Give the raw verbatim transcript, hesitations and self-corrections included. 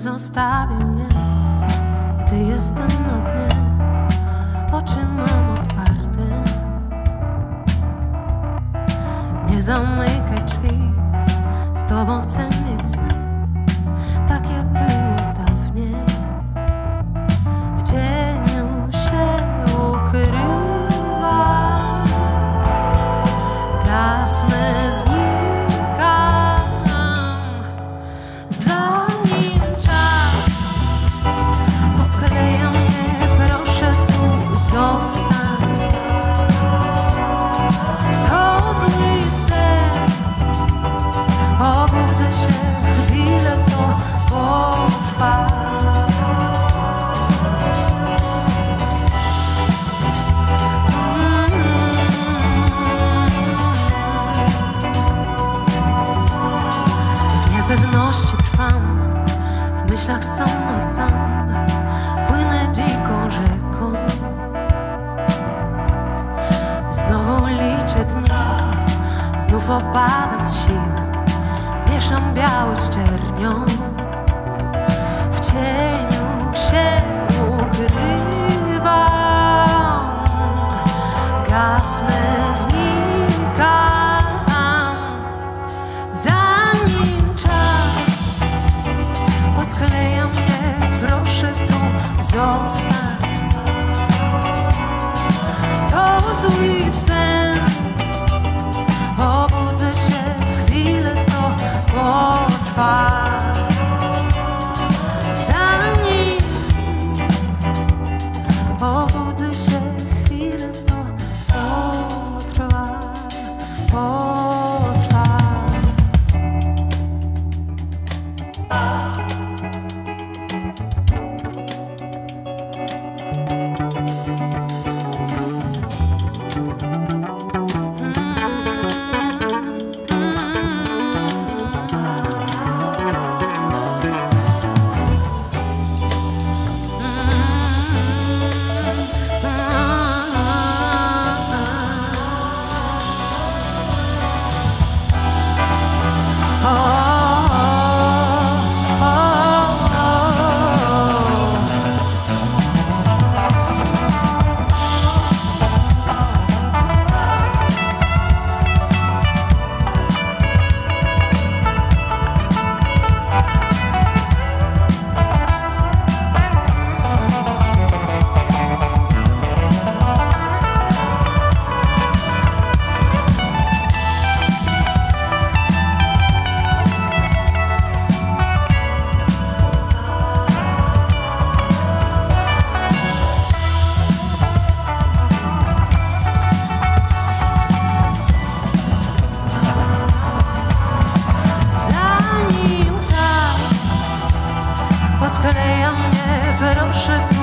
zostawi mnie, gdy jestem na dnie. Oczy mam otwarte, nie zamykaj drzwi. Z tobą chcę mieć sny, tak jak było dawniej. W cieniu się ukrywam, gasnę, znikam, zanim czas poskleja mnie. Proszę tu zostań, to zły sen. Obudzę się, chwilę to potrwa. W niepewności trwam, w myślach sam na sam. Płynę dziką rzeką, znowu liczę dni, znów opadam z sił. Mieszam biały z czernią, w cieniu się ukrywam, gasnę, znikam, zanim czas poskleja mnie. Proszę tu zostań, to zły sen. Obudzę się, chwilę to potrwa. Zanim obudzę się, chwilę to potrwa, potrwa. Poskleja mnie, proszę.